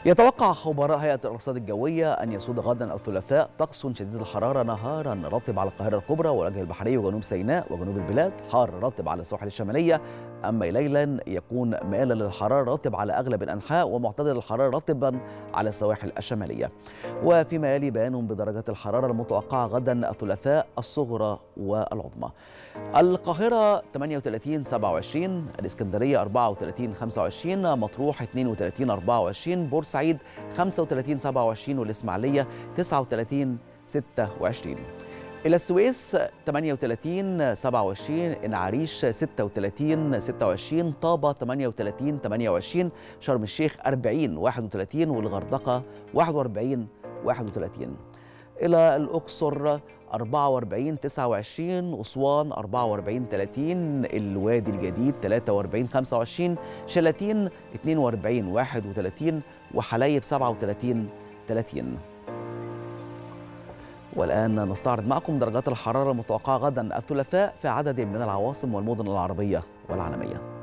يتوقع خبراء هيئة الأرصاد الجوية أن يسود غدا الثلاثاء طقس شديد الحرارة نهارا رطب على القاهرة الكبرى والوجه البحري وجنوب سيناء وجنوب البلاد، حار رطب على السواحل الشمالية، أما ليلا يكون مائلا للحرارة رطب على أغلب الأنحاء ومعتدل الحرارة رطبا على السواحل الشمالية. وفيما يلي بيان بدرجات الحرارة المتوقعة غدا الثلاثاء الصغرى والعظمى. القاهرة 38 27، الإسكندرية 34 25، مطروح 32 24، بورسعيد 35 27، والإسماعيلية 39 26. إلى السويس 38 27، العريش 36 26، طابة 38 28، شرم الشيخ 40 31، والغردقة 41 31. إلى الأقصر 44 29، أسوان 44 30، الوادي الجديد 43 25، شلاتين 42 31، وحلايب 37 30. والآن نستعرض معكم درجات الحرارة المتوقعة غدا الثلاثاء في عدد من العواصم والمدن العربية والعالمية.